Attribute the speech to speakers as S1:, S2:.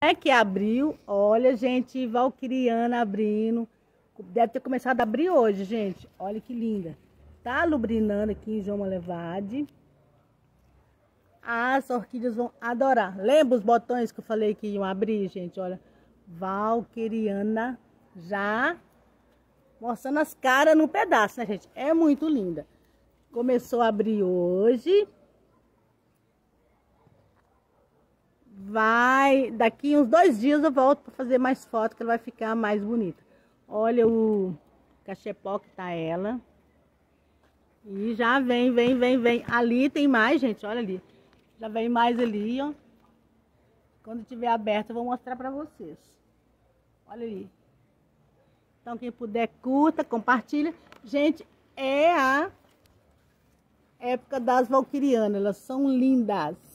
S1: É que abriu, olha, gente, valquiriana abrindo. Deve ter começado a abrir hoje, gente. Olha que linda. Tá lubrinando aqui em João Malevade. As orquídeas vão adorar. Lembra os botões que eu falei que iam abrir, gente? Olha, valquiriana já mostrando as caras no pedaço, né, gente? É muito linda. Começou a abrir hoje. Daqui uns 2 dias eu volto para fazer mais foto, que ela vai ficar mais bonita. Olha o cachepó que tá ela. E já vem. Ali tem mais, gente, olha ali. Já vem mais ali, ó. Quando tiver aberto eu vou mostrar para vocês. Olha ali. Então quem puder, curta, compartilha. Gente, é a época das valquirianas, elas são lindas.